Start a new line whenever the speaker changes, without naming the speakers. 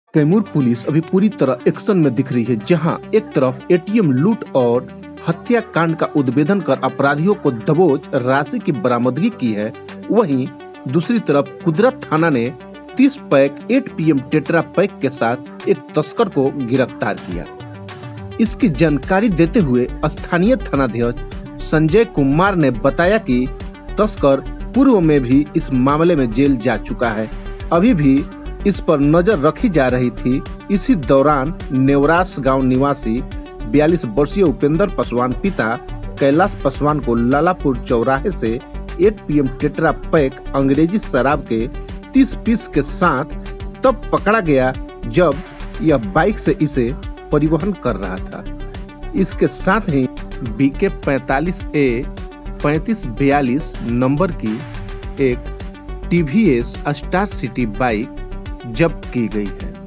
Kaimur police अभी पूरी तरह एक्शन में दिख रही है, जहां एक तरफ एटीएम लूट और हत्याकांड का उद्भेदन कर अपराधियों को दबोच राशि की बरामदगी की है, वहीं दूसरी तरफ कुदरत थाना ने 30 पैक 8 PM टेट्रा पैक के साथ एक तस्कर को गिरफ्तार किया। इसकी जानकारी देते हुए स्थानीय थानाध्यक्ष संजय कुमार ने बताया कि तस्कर पूर्व में भी इस मामले में जेल जा चुका है। अभी भी इस पर नजर रखी जा रही थी। इसी दौरान नेवरास गांव निवासी 42 वर्षीय उपेंद्र पासवान पिता कैलाश पासवान को लालापुर चौराहे से 8 PM टेट्रा पैक अंग्रेजी शराब के 30 पीस के साथ तब पकड़ा गया जब यह बाइक से इसे परिवहन कर रहा था। इसके साथ ही BK 45A 3542 नंबर की एक TVS स्टार सिटी बाइक जब्त की गई है।